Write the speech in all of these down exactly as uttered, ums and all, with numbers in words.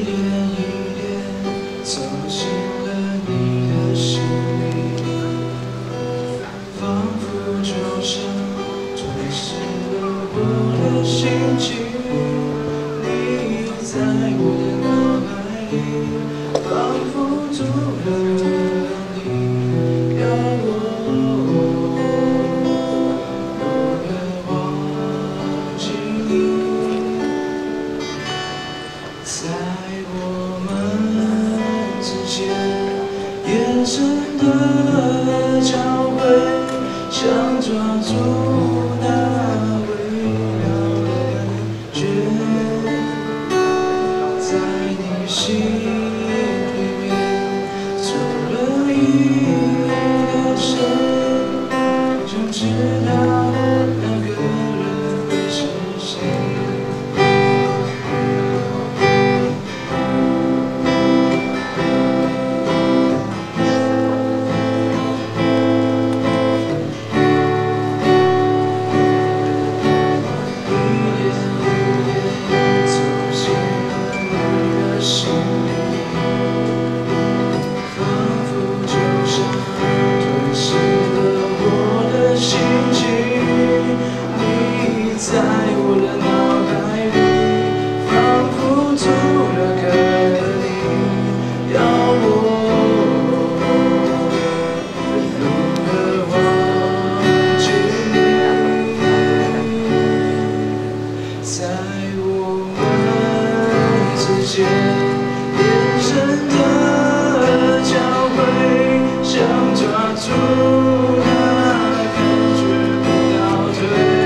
点一点走进了你的心里，仿佛就像吞噬了我的心情。你在我的脑海里，仿佛住了你，要我如何忘记你？在我们之间，眼神的交汇，想抓住那微妙的感觉，在你心里面住了一个谁，想知道那个人会是谁。在我的脑海里，仿佛住了个你，要我如何忘记你？在我们之间，眼神的交汇，想抓住那感觉不倒退。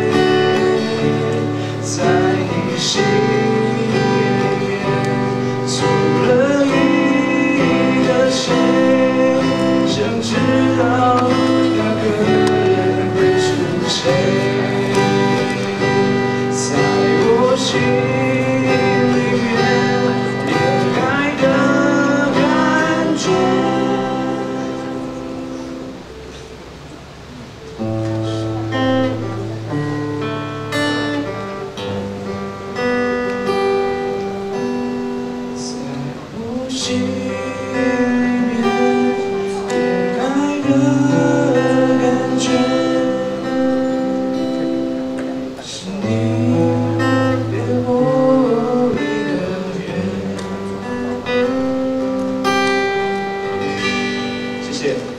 在你心里面住了一个谁，想知道那个人会是谁。在我心里面恋爱的感觉。心里面恋爱的感觉，是你给我一个月。谢谢。